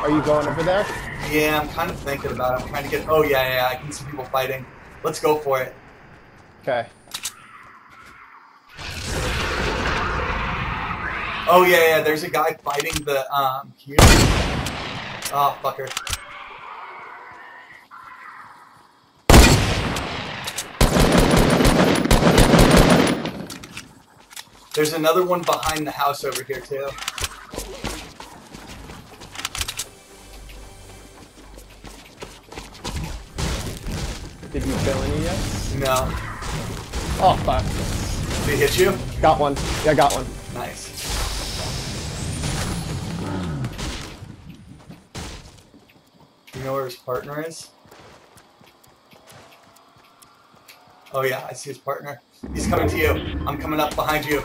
Are you going over there? Yeah, I'm kind of thinking about it. I'm trying to get... Oh, yeah, I can see people fighting. Let's go for it. Okay. Oh, yeah, there's a guy fighting the, here. Oh, fucker. There's another one behind the house over here, too. Did you kill any yet? No. Oh, fuck. Did he hit you? Got one. Yeah, got one. Nice. You know where his partner is? Oh yeah, I see his partner. He's coming to you. I'm coming up behind you.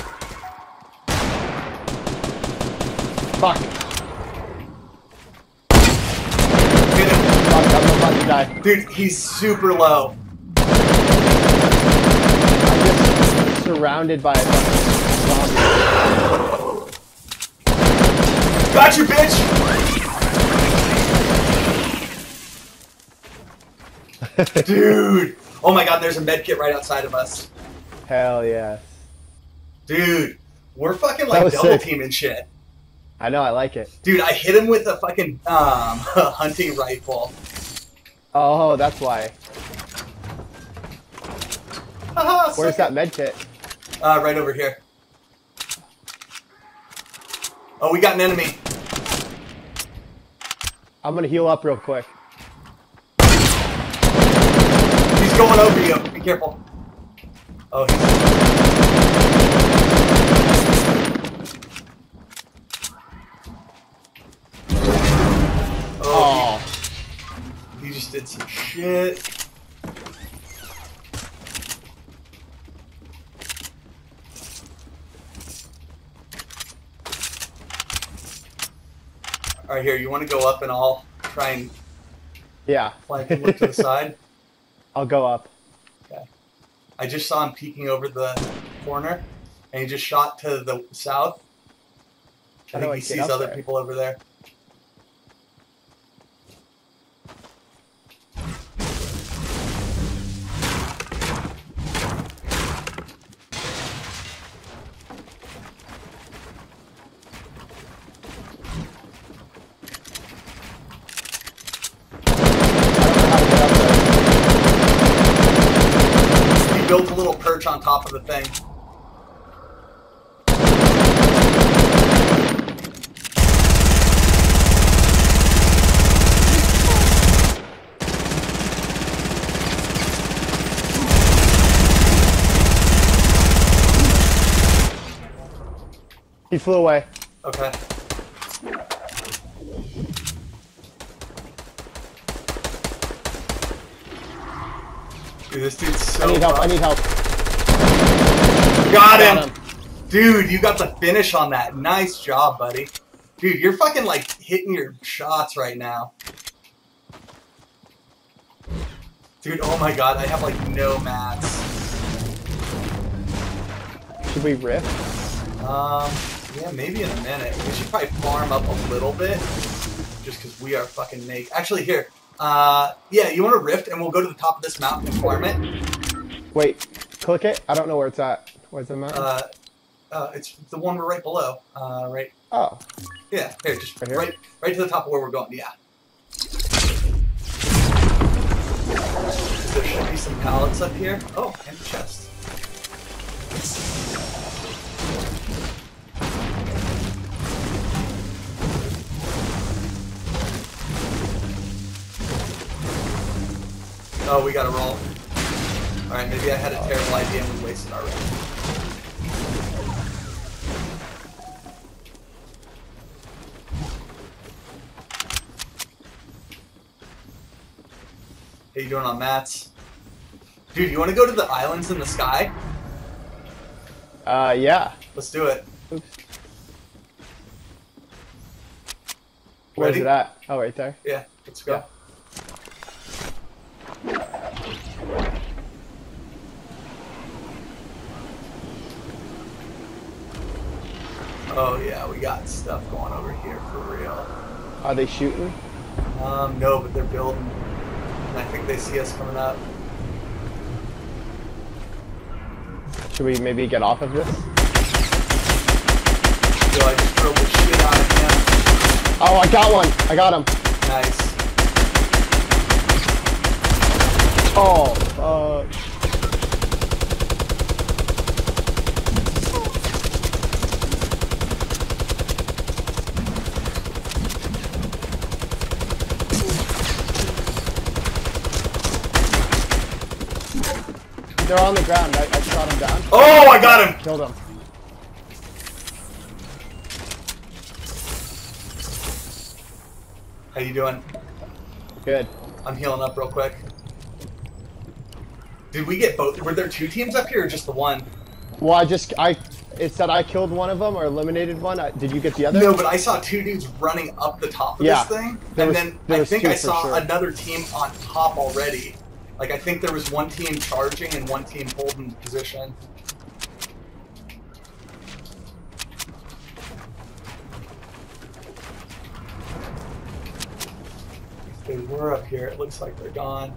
Fuck. Hit him. Fuck, I'm about to die. Dude, he's super low. I'm just surrounded by a zombie. Got you, bitch! Dude! Oh my god, there's a med kit right outside of us. Hell yeah. Dude, we're fucking like double sick. teaming shit. I know, I like it. Dude, I hit him with a fucking hunting rifle. Oh, that's why. Haha, Where's that med kit? Right over here. Oh, we got an enemy. I'm gonna heal up real quick. He's going over you. Be careful. Oh, he's... Oh. He just did some shit. Alright, here, you want to go up and I'll try and Yeah. flank and look to the side? I'll go up. Okay. I just saw him peeking over the corner, and he just shot to the south. I think he sees other people over there. Built a little perch on top of the thing. He flew away. Okay. Dude, this dude's so I need help, rough. I need help. Got him! Dude, you got the finish on that. Nice job, buddy. Dude, you're fucking like hitting your shots right now. Dude, oh my god, I have like no mats. Should we rift? Yeah, maybe in a minute. We should probably farm up a little bit. Just because we are fucking naked. Actually, here. Yeah, you want to rift and we'll go to the top of this mountain and farm it? Wait, click it? I don't know where it's at. Where's the mountain? It's the one right below. Right. Oh. Yeah, here, just Right here? right to the top of where we're going, yeah. There should be some pallets up here. Oh, and a chest. Oh, we gotta roll. Alright, maybe I had a terrible idea and we wasted our round. How you doing on mats? Dude, you want to go to the islands in the sky? Yeah. Let's do it. Oops. Where's Ready? it at? Oh, right there. Yeah, let's go. Yeah. Oh yeah, we got stuff going over here for real. Are they shooting? No, but they're building. And I think they see us coming up. Should we maybe get off of this? So I just drove the shit out of him. Oh, I got one. I got him. Nice. Oh, they're on the ground. I shot him down. Oh, I got him! Killed him. How you doing? Good. I'm healing up real quick. Did we get both? Were there 2 teams up here or just the one? Well, it said I killed one of them or eliminated one. Did you get the other? No, but I saw 2 dudes running up the top of Yeah. this thing. There And was- then there I was think 2 I for saw sure. another team on top already. Like, I think there was one team charging and one team holding position. If they were up here, it looks like they're gone.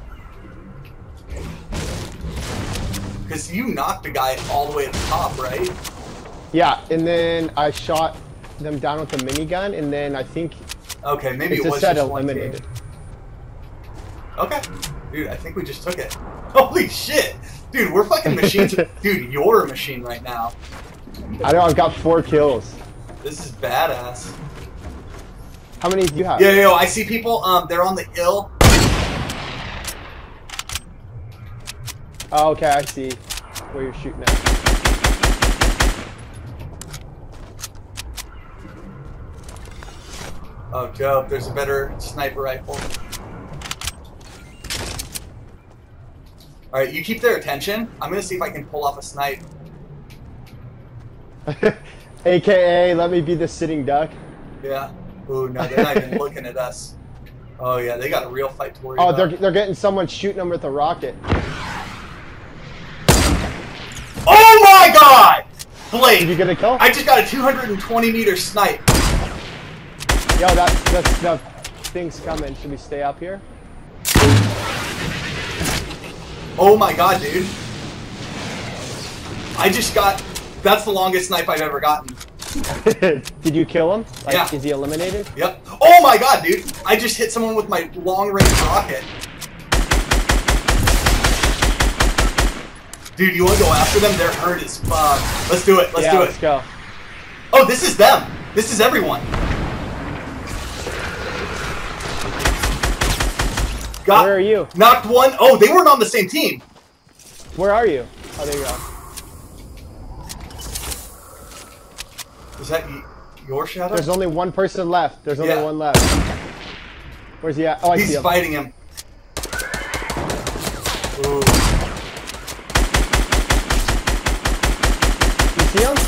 Because you knocked the guy all the way at the top, right? Yeah, and then I shot them down with the minigun, and then I think Okay, maybe it it just was said just one eliminated. team. Okay. Dude, I think we just took it. Holy shit! Dude, we're fucking machines. Dude, you're a machine right now. I know, I've got 4 kills. This is badass. How many do you have? Yo, I see people, they're on the hill. Oh, okay, I see where you're shooting at. Oh, dope. There's a better sniper rifle. Alright, you keep their attention. I'm gonna see if I can pull off a snipe. AKA, let me be the sitting duck. Yeah. Ooh, no, they're not even looking at us. Oh, yeah, they got a real fight to worry Oh, about. they're getting someone shooting them with a rocket. Oh my god! Blake! Did you get a kill? I just got a 220-meter snipe. Yo, that's the thing's coming. Should we stay up here? Oh my god, dude. I just got... That's the longest snipe I've ever gotten. Did you kill him? Like, Yeah. Is he eliminated? Yep. Oh my god, dude! I just hit someone with my long-range rocket. Dude, you wanna go after them? They're hurt as fuck. Let's do it. Let's do it. Let's go. Oh, this is them. This is everyone. Got, Where are you? Knocked one. Oh, they weren't on the same team. Where are you? Oh, there you go. Is that your shadow? There's only one person left. There's only Yeah. one left. Where's he at? Oh, I see He's him. fighting him. Ooh. You see him?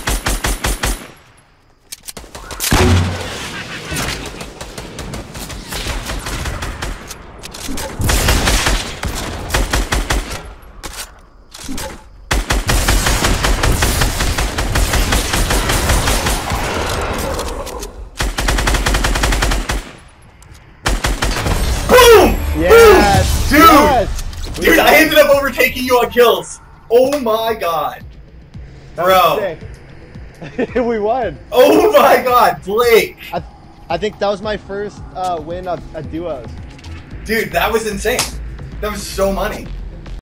Boom! Yes! Dude! Yes! Dude, I ended up overtaking you on kills. Oh my god. Bro. Sick. We won. Oh my god, Blake. I think that was my first win at duos. Dude, that was insane. That was so money.